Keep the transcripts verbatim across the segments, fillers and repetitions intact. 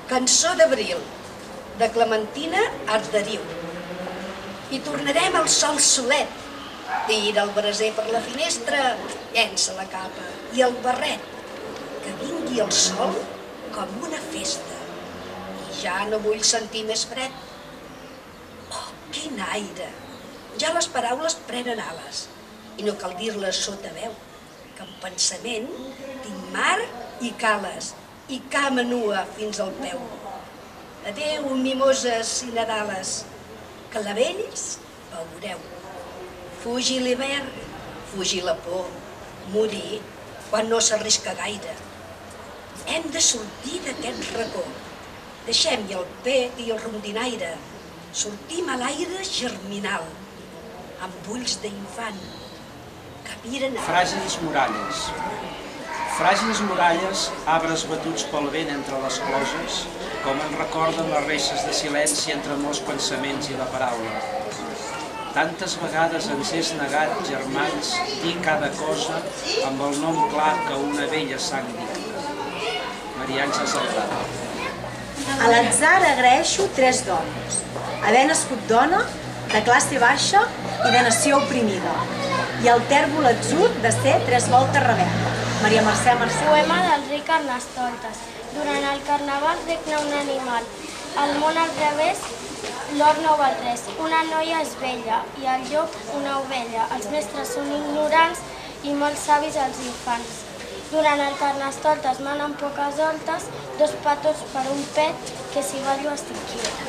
Cançó d'abril, de Clementina Arderiu. I tornarem al sol solet. Tira el braser per la finestra, llença la capa i el barret. Que vingui el sol com una festa. I ja no vull sentir més fred. Oh, quin aire! Ja les paraules prenen ales. I no cal dir-les sota veu, que en pensament tinc mar i cales, i cama nua fins al peu. Adéu, mimoses i nadales, que la vells veureu. Fugi l'hivern, fugi la por, morir quan no s'arrisca gaire. Hem de sortir d'aquest racó. Deixem-hi el pet i el rondinaire. Sortim a l'aire germinal, amb ulls d'infant, que miren a... Fràgils muralles. Fràgils muralles, arbres batuts pel vent entre les closes, com en recorden les reixes de silenci entre molts pensaments i la paraula. Tantes vegades ens és negat, germans, dir cada cosa amb el nom clar que una vella sang dicta. Maria Àngels Anglada. A l'atzar agraeixo tres dones. Haver nascut dona, de classe baixa i de nació oprimida. I el tèrbol atzut de ser tres voltes rebel·la. Maria Mercè Mercè. Poema del rei Carnestoltes. Durant el carnaval regna un animal. El món al revés, l'or no val res. Una noia és vella i el llop una ovella. Els mestres són ignorants i molt savis els infants. Durant el Carnestoltes manen poques voltes, dos patos per un pet, que si ballo estic quieta.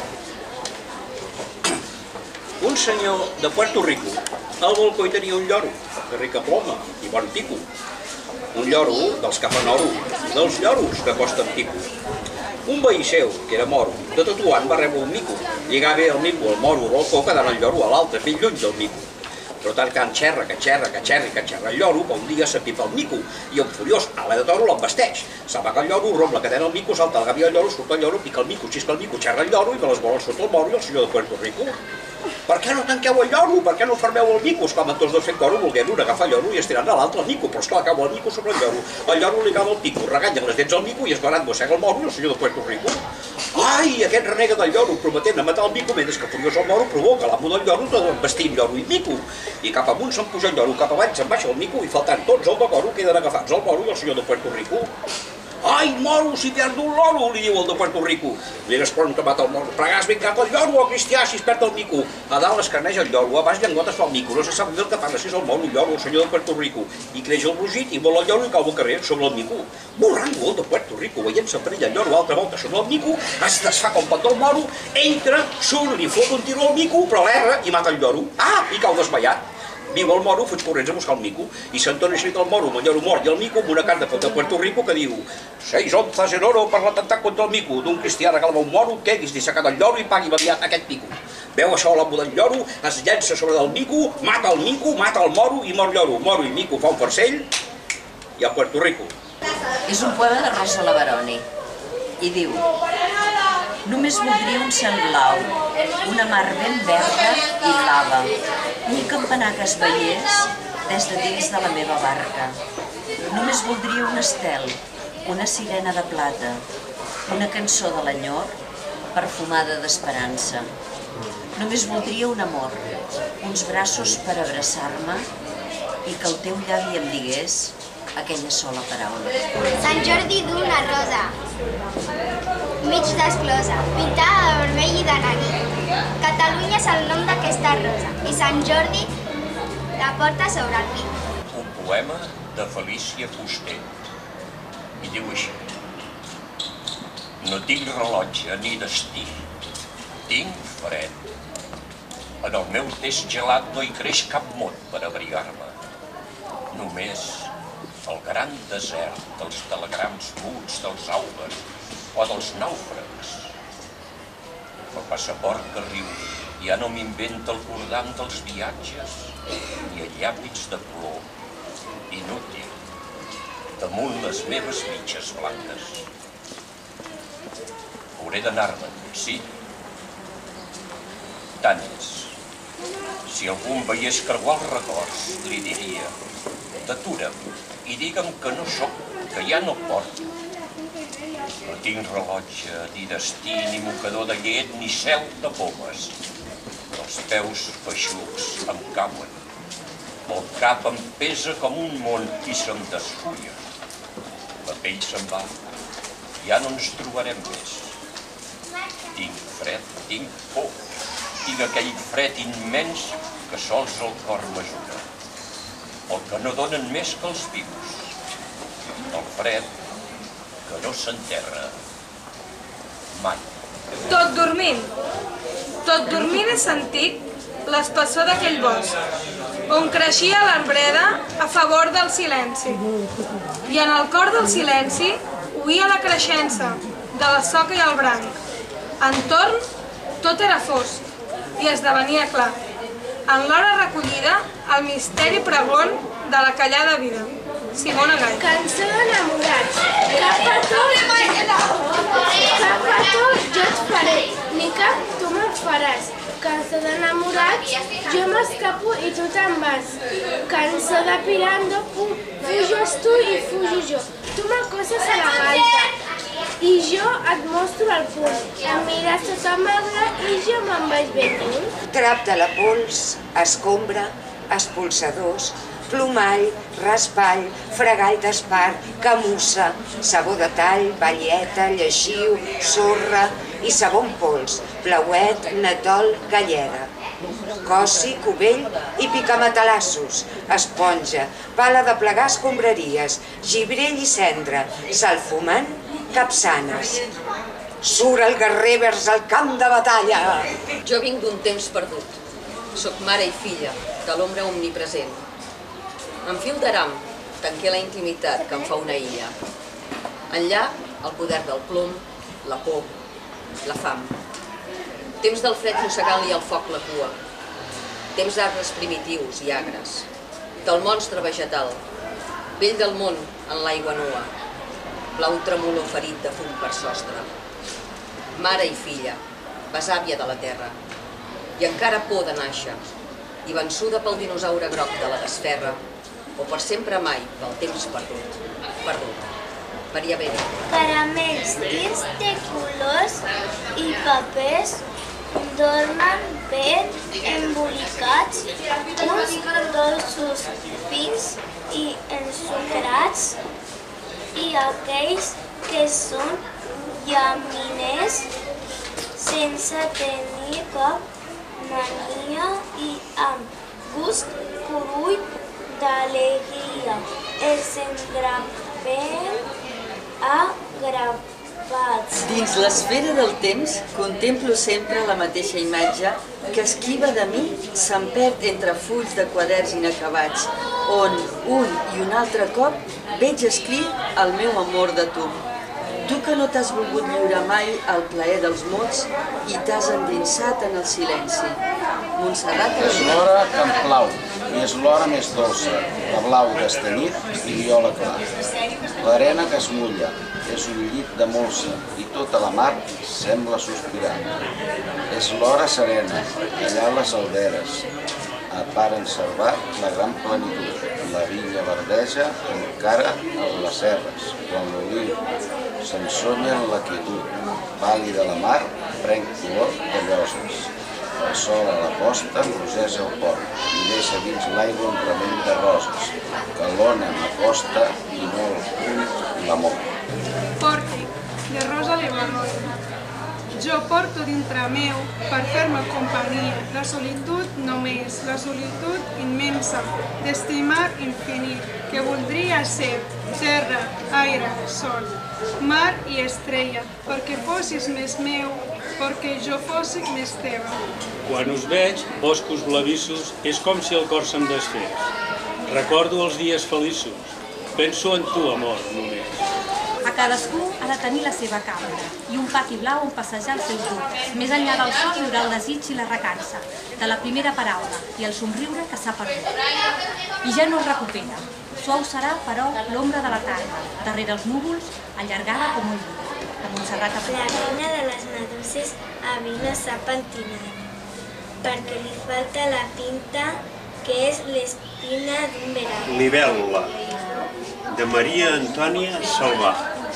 Un senyor de Puerto Rico al balcó hi tenia un lloro, de rica ploma i bon pico. Un lloro dels que fan oro, dels lloros que costen pico. Un veí seu, que era moro, de tatuant va rebre un mico. Lligava el mico al moro al balcó, quedant el lloro a l'altre, ben lluny del mico. Però tant que en xerra, que xerra, que xerra, que xerra el lloro, que un dia s'apipa el mico i un furiós ala de toro l'embesteix. S'amaga el lloro, romp la cadena al mico, salta el gavi al lloro, surt el lloro, pica el mico, xisca el mico, xerra el lloro i me les volen sota el moro i el senyor de Puerto Rico. Per què no tanqueu el lloro? Per què no fermeu el mico? Esclamen tots dos fent coro, volguent un agafar el lloro i estirant a l'altre el mico, però esclar, cau el mico sobre el lloro. El lloro li cau el pico, reganya les dents al mico i esclarat mossega el moro i el senyor de Puerto Rico. Ai, aquest renega del lloro, prometent a matar el mico, mentre que furiós el moro provoca l'amo del lloro tot vestint lloro i mico. I cap amunt se'n puja el lloro, cap avall se'n baixa el mico i faltant tots el decoro queden agafats el moro i el senyor de Puerto Rico. Ai, moro, si perdo un loro, li diu el de Puerto Rico. Li respon que mata el moro. Pregàs ben cap al lloro, o cristià, si es perd el mico. A dalt es carneja el lloro, a baix llengotes fa el mico. No se sap bé el que parla, si és el moro, el lloro, el senyor de Puerto Rico. I creix el brugit i vol el lloro i cau al carrer sobre el mico. Borrango, el de Puerto Rico, veient-se per ell el lloro, altra volta sobre el mico, es desfà com pot del moro, entra, surt, li fot un tiro al mico, però l'erra i mata el lloro. Ah, i cau desmaiat. Viu el moro, fuig corrents a buscar el mico, i s'entona així el moro amb el lloro mort i el mico amb una carta de Puerto Rico que diu «Seis onzas en oro per l'atemptat contra el mico, d'un cristià regalava un moro que haguis dissecat el lloro i pagui aviat aquest pico». Veu això l'amo del lloro, es llença sobre el mico, mata el mico, mata el moro i mor lloro. Moro i mico fa un farcell i a Puerto Rico. És un poema de Rosa Leveroni i diu «Només voldria un cel blau, una mar ben verda i blava, un campanar que es veiés des de dins de la meva barca. Només voldria un estel, una sirena de plata, una cançó de l'enyor perfumada d'esperança. Només voldria un amor, uns braços per abraçar-me i que el teu llavi em digués aquella sola paraula». Sant Jordi d'una rosa, mig desclosa, pintada de vermell i de negre. Catalunya és el nom d'aquesta rosa i Sant Jordi la porta sobre el pit. Un poema de Felícia Fuster i diu així: no tinc rellotge ni destí, tinc fred. En el meu test gelat no hi creix cap mot per abrigar-me. Només el gran desert dels telegrams muts dels àugers o dels nàufrags. El passaport que riu ja no m'inventa el cordant dels viatges ni a llàpis de color inútil damunt les meves mitges blanques. Hauré d'anar-me'n, sí. Tant és. Si algú em veiés creuar els records, li diria: detura'm i digue'm que no soc, que ja no porto, No tinc rellotge, ni destí, ni mocador de llet, ni cel de pomes. Els peus feixucs em cauen. El cap em pesa com un món i se'm desfulla. La pell se'n va. Ja no ens trobarem més. Tinc fred, tinc por. Tinc aquell fred immens que sols el cor m'ajuda. El que no donen més que els vius. El fred que no s'enterra mai. Tot dormint. Tot dormint he sentit l'espessor d'aquell bosc, on creixia l'arbreda a favor del silenci. I en el cor del silenci oïa la creixença de la soca i el branc. Entorn tot era fosc i esdevenia clar. En l'hora recollida, el misteri pregon de la callada vida. Simona Gall. Cançó d'enamorats. Cap petó, cap petó jo et faré, ni cap tu me'n faràs. Cançó d'enamorats, jo m'escapo i tu te'n vas. Cançó de pirando, fuges tu i fujo jo. Tu m'acoses a la galta i jo et mostro el punt. Em mires tota magra i jo me'n vaig ben lluny. Trap de la pols, escombra, expulsadors, plomall, raspall, fregall d'espart, camussa, sabó de tall, balleta, lleixiu, sorra i sabó en pols, blauet, natol, galleda. Cossi, cubell i picamatalassos, esponja, pala de plegar escombraries, gibrell i cendra, sal fumant, capsanes. Surt el guerrer vers el camp de batalla. Jo vinc d'un temps perdut. Soc mare i filla de l'ombra omnipresent. En fil d'aram tanqué la intimitat que em fa una illa. Enllà, el poder del plom, la por, la fam. Temps del fred mossegant-li al foc la cua. Temps d'arbres primitius i agres. Del monstre vegetal. Vell del món en l'aigua nua. Blau tremolor ferit de fum per sostre. Mare i filla, besàvia de la terra. I encara por de nàixer. I vençuda pel dinosaure groc de la desferra, o per sempre mai pel temps perdut. Perdut. Maria Beni. Caramels dins de colors i papers dormen ben embolicats, uns dolços fins i ensucrats, i aquells que són llaminers sense tenir cap mania i amb gust curull d'alegria. Els engrapem a grapats. Dins l'esfera del temps contemplo sempre la mateixa imatge que esquiva de mi se'n perd entre fulls de quaderns inacabats, on un i un altre cop veig escrit el meu amor de tu. Tu que no t'has volgut lliurar mai al plaer dels mots i t'has endinsat en el silenci. Montserrat. És l'hora que em plau i és l'hora més dolça, la blau d'estenit i viola clar. L'arena que es mulla és un llit de molsa i tota la mar sembla sospirar. És l'hora serena, allà les alberes, a part encervat la gran plenitud. La vinya verdeja encara a les serres, quan l'oliu s'ensonya en la quietud. Pàl·lida la mar pren color de lloses. El sol a la posta enroseix el port i deixa dins l'aigua un ramell de roses, que l'ona m'acosta i molt l'amor. Pòrtic, de Rosa Levarrota. Jo porto dintre meu per fer-me companyia la solitud només, la solitud immensa, d'estimar infinit, que voldria ser terra, aire, sol, mar i estrella, perquè fossis més meu, perquè jo fossi més teva. Quan us veig, boscos blavissos, és com si el cor se'm desfés. Recordo els dies feliços, penso en tu, amor, només. A cadascú ha de tenir la seva cambra i un pati blau on passejar els seus dubtes. Més enllà del sol hi haurà el desig i la recança, de la primera paraula i el somriure que s'ha perdut. I ja no es recupera. Suau serà, però, l'ombra de la tarda, darrere els núvols, allargada com un llibre. De Montserrat. La reina de les meduses avui no s'ha pentinat, perquè li falta la pinta, que és l'espina d'un verano. Libèl·lula, de Maria Antònia Salvà.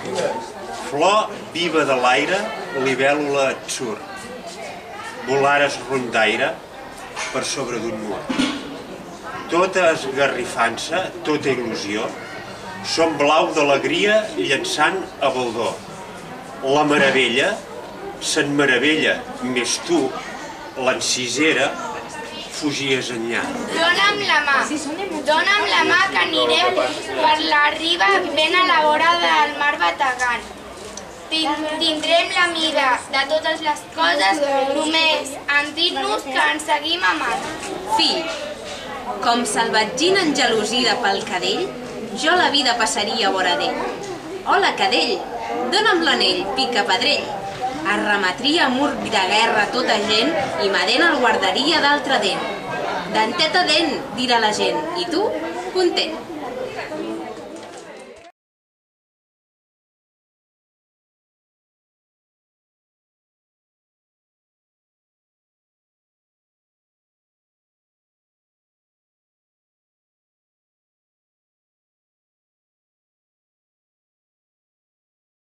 Flor viva de l'aire, libèl·lula et surt. Volares rondaire per sobre d'un mur. Tota esgarrifança, tota il·lusió, som blau d'alegria llançant a baldó. La meravella se'n meravella, més tu, l'encisera, fugies enllà. Dóna'm la mà, dóna'm la mà que anirem per la riba ben a la vora del mar bategant. Tindrem la mida de totes les coses només en dir-nos que ens seguim amant. Fill, com salvatgina engelosida pel cadell, jo la vida passaria a vora d'ell. Hola, cadell, dona'm l'anell, pica pedrell. Arremetria mur de guerra tota gent i ma dent el guardaria d'altre dent. Dentet a dent, dirà la gent, i tu, content.